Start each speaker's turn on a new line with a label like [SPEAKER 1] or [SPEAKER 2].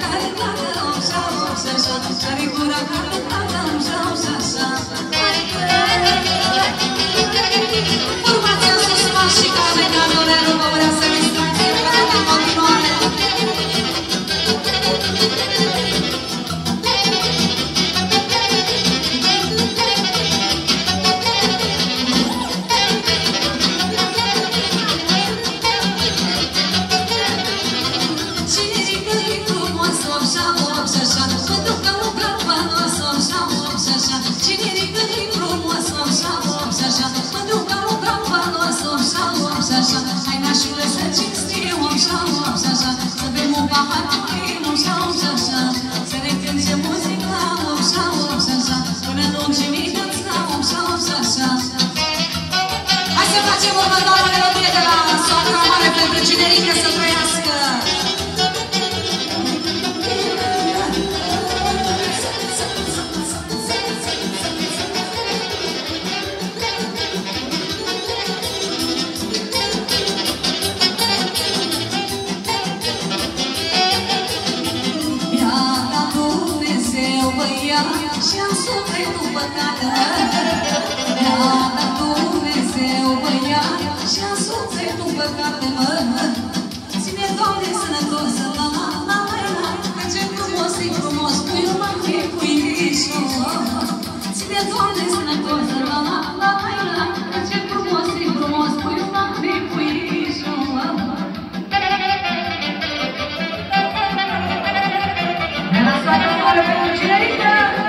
[SPEAKER 1] Și-am sufletul păcată, mi-a dat Dumnezeu băiat, și-am sufletul păcată, mă. Ține, Doamne, sănătos, la la la la la, că ce frumos e frumos, puiul mai fi puișor. Ține, Doamne, sănătos, la la la la la, că ce frumos e frumos, puiul mai fi puișor. Ne-a lăsat afară pe cinerică.